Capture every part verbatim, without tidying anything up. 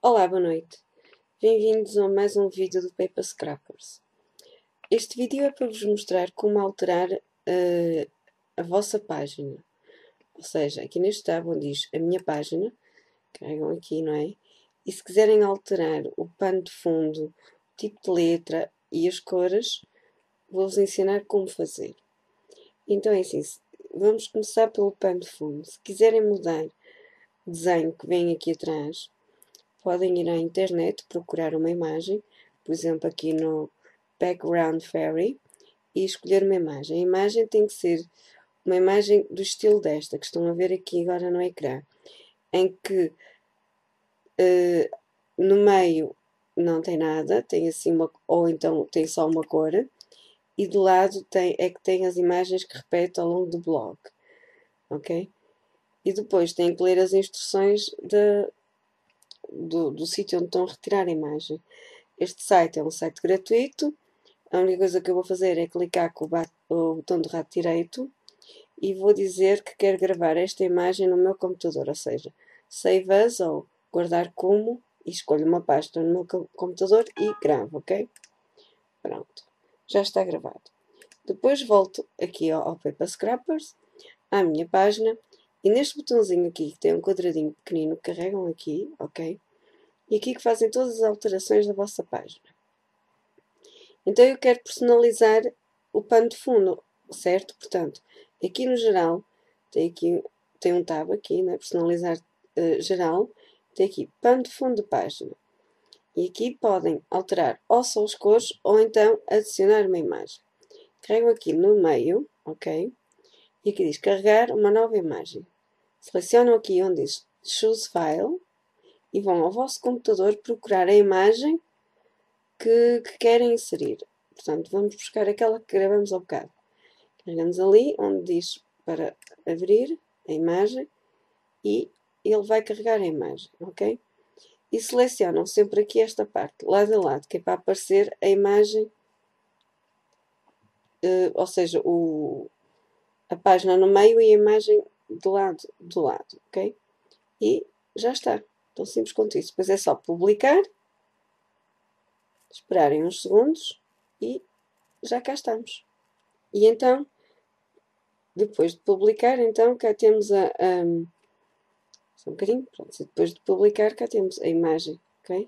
Olá, boa noite. Bem-vindos a mais um vídeo do Paper Scrappers. Este vídeo é para vos mostrar como alterar uh, a vossa página. Ou seja, aqui neste tab onde diz a minha página, carregam aqui, não é? E se quiserem alterar o pano de fundo, o tipo de letra e as cores, vou-vos ensinar como fazer. Então é assim, vamos começar pelo pano de fundo. Se quiserem mudar o desenho que vem aqui atrás, podem ir à internet, procurar uma imagem, por exemplo aqui no Background Fairy, e escolher uma imagem. A imagem tem que ser uma imagem do estilo desta, que estão a ver aqui agora no ecrã, em que uh, no meio não tem nada, tem assim uma, ou então tem só uma cor, e de lado tem, é que tem as imagens que repete ao longo do blog, ok? E depois tem que ler as instruções de, do, do sítio onde estão a retirar a imagem. Este site é um site gratuito. A única coisa que eu vou fazer é clicar com o, o botão do rato direito e vou dizer que quero gravar esta imagem no meu computador, ou seja, Save As ou guardar como, e escolho uma pasta no meu computador e gravo, ok? Pronto, já está gravado. Depois volto aqui ao, ao Paper Scrappers, à minha página, e neste botãozinho aqui, que tem um quadradinho pequenino, carregam aqui, ok? E aqui que fazem todas as alterações da vossa página. Então eu quero personalizar o pano de fundo, certo? Portanto, aqui no geral, tem, aqui, tem um tab aqui, né? Personalizar uh, geral, tem aqui pano de fundo de página. E aqui podem alterar ou só as cores ou então adicionar uma imagem. Carregam aqui no meio, ok? E aqui diz carregar uma nova imagem. Selecionam aqui onde diz Choose File e vão ao vosso computador procurar a imagem que, que querem inserir. Portanto, vamos buscar aquela que gravamos ao bocado. Carregamos ali onde diz para abrir a imagem e ele vai carregar a imagem, ok? E selecionam sempre aqui esta parte, lado a lado, que é para aparecer a imagem, uh, ou seja, o, a página no meio e a imagem do lado do lado, ok? E já está. Tão simples quanto isso. Depois é só publicar, esperarem uns segundos e já cá estamos. E então, depois de publicar, então cá temos a... a só um bocadinho, pronto. Depois de publicar, cá temos a imagem, ok?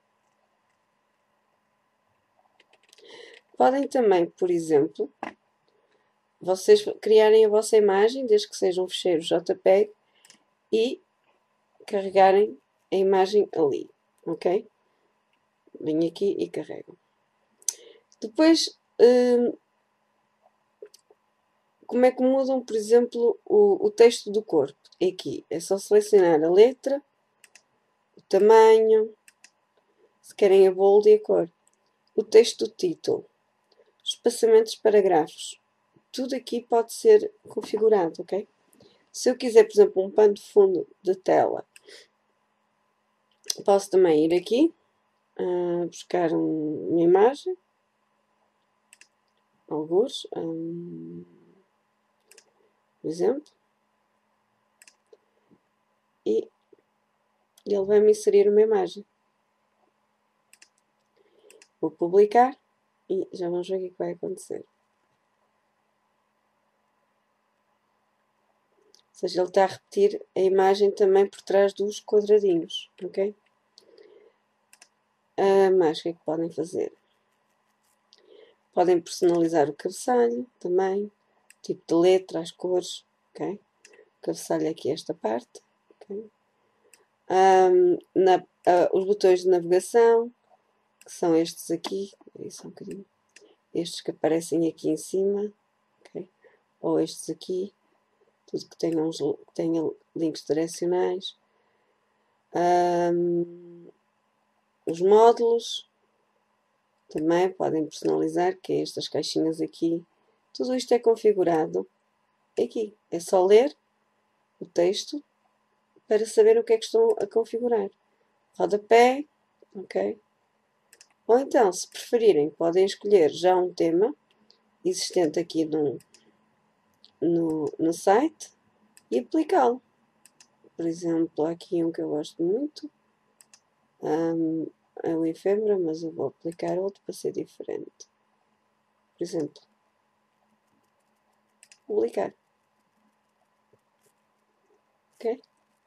Podem também, por exemplo, vocês criarem a vossa imagem, desde que seja um ficheiro J P E G, e carregarem a imagem ali, ok? Vêm aqui e carregam. Depois, hum, como é que mudam, por exemplo, o, o texto do corpo? Aqui é só selecionar a letra, o tamanho, se querem a bold e a cor, o texto do título, os espaçamentos de parágrafos, tudo aqui pode ser configurado, ok? Se eu quiser, por exemplo, um pano de fundo de tela, posso também ir aqui, uh, buscar um, uma imagem, alguns, um, por exemplo, e ele vai-me inserir uma imagem. Vou publicar e já vamos ver o que, é que vai acontecer. Ou seja, ele está a repetir a imagem também por trás dos quadradinhos, ok? Ah, mais o que é que podem fazer? Podem personalizar o cabeçalho também, tipo de letra, as cores, ok? O cabeçalho aqui esta parte, ok? Um, na, uh, os botões de navegação, que são estes aqui, isso um bocadinho, estes que aparecem aqui em cima, okay? Ou estes aqui, tudo que tenha, uns, que tenha links direcionais. Um, os módulos também podem personalizar, que é estas caixinhas aqui. Tudo isto é configurado aqui. É só ler o texto para saber o que é que estão a configurar. Rodapé, ok? Ou então, se preferirem, podem escolher já um tema existente aqui no, no, no site e aplicá-lo. Por exemplo, há aqui um que eu gosto muito. um, é o efêmera, mas eu vou aplicar outro para ser diferente. Por exemplo, publicar. Ok?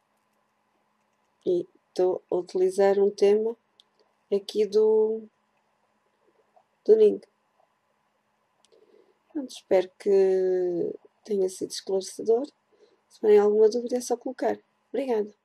E estou a utilizar um tema aqui do, do Ning. Pronto, espero que tenha sido esclarecedor. Se tiverem alguma dúvida é só colocar. Obrigada.